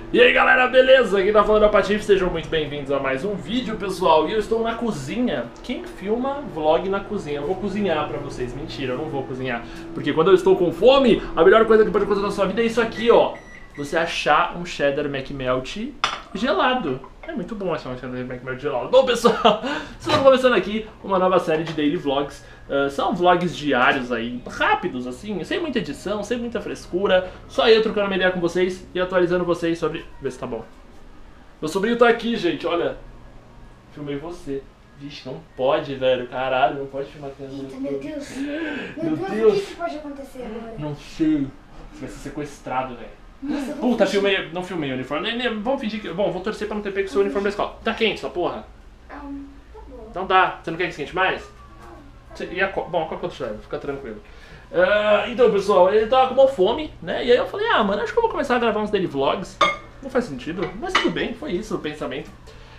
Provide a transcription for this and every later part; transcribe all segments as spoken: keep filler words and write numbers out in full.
E aí galera, beleza? Aqui tá falando a Patife, sejam muito bem-vindos a mais um vídeo, pessoal. E eu estou na cozinha. Quem filma vlog na cozinha? Eu vou cozinhar pra vocês. Mentira, eu não vou cozinhar. Porque quando eu estou com fome, a melhor coisa que pode acontecer na sua vida é isso aqui, ó. Você achar um cheddar McMelt gelado. É muito bom achar um cheddar McMelt gelado. Bom, pessoal, estamos começando aqui uma nova série de daily vlogs. Uh, são vlogs diários aí, rápidos assim, sem muita edição, sem muita frescura. Só eu trocando uma ideia com vocês e atualizando vocês sobre... Vê se tá bom. Meu sobrinho tá aqui, gente, olha. Filmei você. Vixe, não pode, velho. Caralho, não pode filmar criança. Eita, meu Deus. Meu, Meu Deus, Deus. o que, que pode acontecer agora? Não sei. Você vai ser sequestrado, velho. Nossa, eu vou Puta, fingir. filmei, não filmei o uniforme. Nem, nem, vamos fingir que... Bom, vou torcer pra não ter pego o seu uniforme da escola. Tá quente essa porra? Ah, tá bom. Então dá. Você não quer que esquente mais? Você- E a co... Bom, qual que eu te levo? Fica tranquilo. Ah, então, pessoal, ele tava com uma fome, né? E aí eu falei, ah, mano, acho que eu vou começar a gravar uns daily vlogs. Não faz sentido, mas tudo bem, foi isso o pensamento.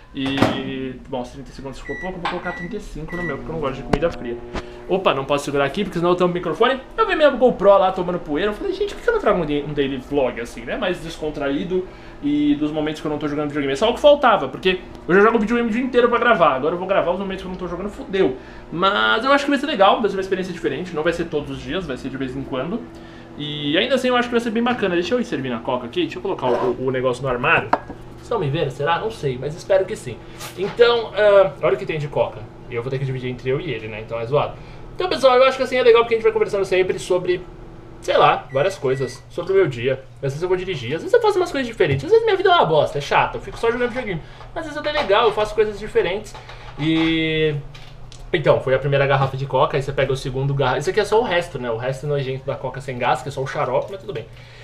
E, bom, se trinta segundos ficou pouco, eu vou colocar trinta e cinco no meu, porque eu não gosto de comida fria. Opa, não posso segurar aqui, porque senão eu tenho o microfone. Eu vi minha GoPro lá tomando poeira, eu falei, gente, por que eu não trago um da- um daily vlog assim, né? Mais descontraído e dos momentos que eu não tô jogando videogame. É só o que faltava, porque eu já jogo videogame o dia inteiro pra gravar. Agora eu vou gravar os momentos que eu não tô jogando, fudeu. Mas eu acho que vai ser legal, vai ser uma experiência diferente. Não vai ser todos os dias, vai ser de vez em quando. E ainda assim eu acho que vai ser bem bacana. Deixa eu ir servir na coca aqui, deixa eu colocar o, o negócio no armário. Estão me vendo? Será? Não sei, mas espero que sim. Então, ah, olha o que tem de coca. E eu vou ter que dividir entre eu e ele, né? Então é zoado. Então, pessoal, eu acho que assim é legal porque a gente vai conversando sempre sobre, sei lá, várias coisas. Sobre o meu dia. Às vezes eu vou dirigir, às vezes eu faço umas coisas diferentes. Às vezes minha vida é uma bosta, é chata, eu fico só jogando videogame. Mas às vezes é legal, eu faço coisas diferentes. E... Então, foi a primeira garrafa de coca, aí você pega o segundo garrafa. Isso aqui é só o resto, né? O resto nojento da coca sem gás, que é só o xarope, mas tudo bem.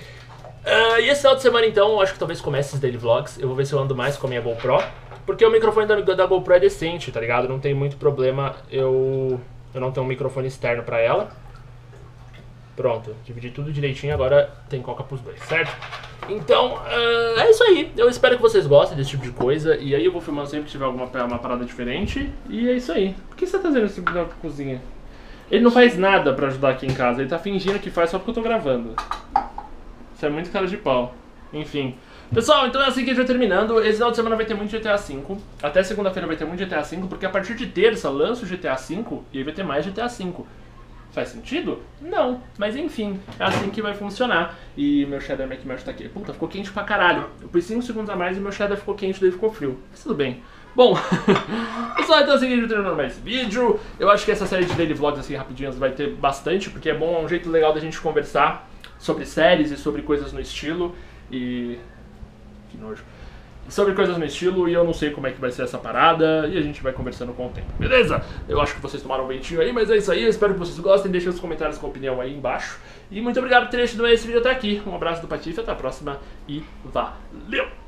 Uh, e esse final de semana, então, eu acho que talvez comece esses daily vlogs. Eu vou ver se eu ando mais com a minha GoPro. Porque o microfone da, da GoPro é decente, tá ligado? Não tem muito problema eu, eu não tenho um microfone externo pra ela. Pronto, dividi tudo direitinho, agora tem coca pros dois, certo? Então, uh, é isso aí. Eu espero que vocês gostem desse tipo de coisa. E aí eu vou filmando sempre que tiver alguma uma parada diferente. E é isso aí. Por que você tá fazendo isso na cozinha? Ele não faz nada pra ajudar aqui em casa. Ele tá fingindo que faz só porque eu tô gravando. Isso é muito cara de pau. Enfim. Pessoal, então é assim que a gente vai terminando. Esse final de semana vai ter muito G T A cinco. Até segunda-feira vai ter muito G T A cinco, porque a partir de terça lança o G T A cinco e aí vai ter mais G T A cinco. Faz sentido? Não. Mas enfim, é assim que vai funcionar. E meu cheddar McMelt tá aqui. Puta, ficou quente pra caralho. Eu pus cinco segundos a mais e meu cheddar ficou quente, daí ficou frio. Mas tudo bem. Bom, pessoal, então é assim que a gente vai terminando mais esse vídeo. Eu acho que essa série de daily vlogs assim rapidinhas vai ter bastante, porque é bom, é um jeito legal da gente conversar sobre séries e sobre coisas no estilo. E... que nojo. Sobre coisas no estilo, e eu não sei como é que vai ser essa parada, e a gente vai conversando com o tempo, beleza? Eu acho que vocês tomaram um ventinho aí, mas é isso aí, eu espero que vocês gostem, deixem os comentários com opinião aí embaixo. E muito obrigado por terem assistido esse vídeo até aqui. Um abraço do Patife, até a próxima e valeu!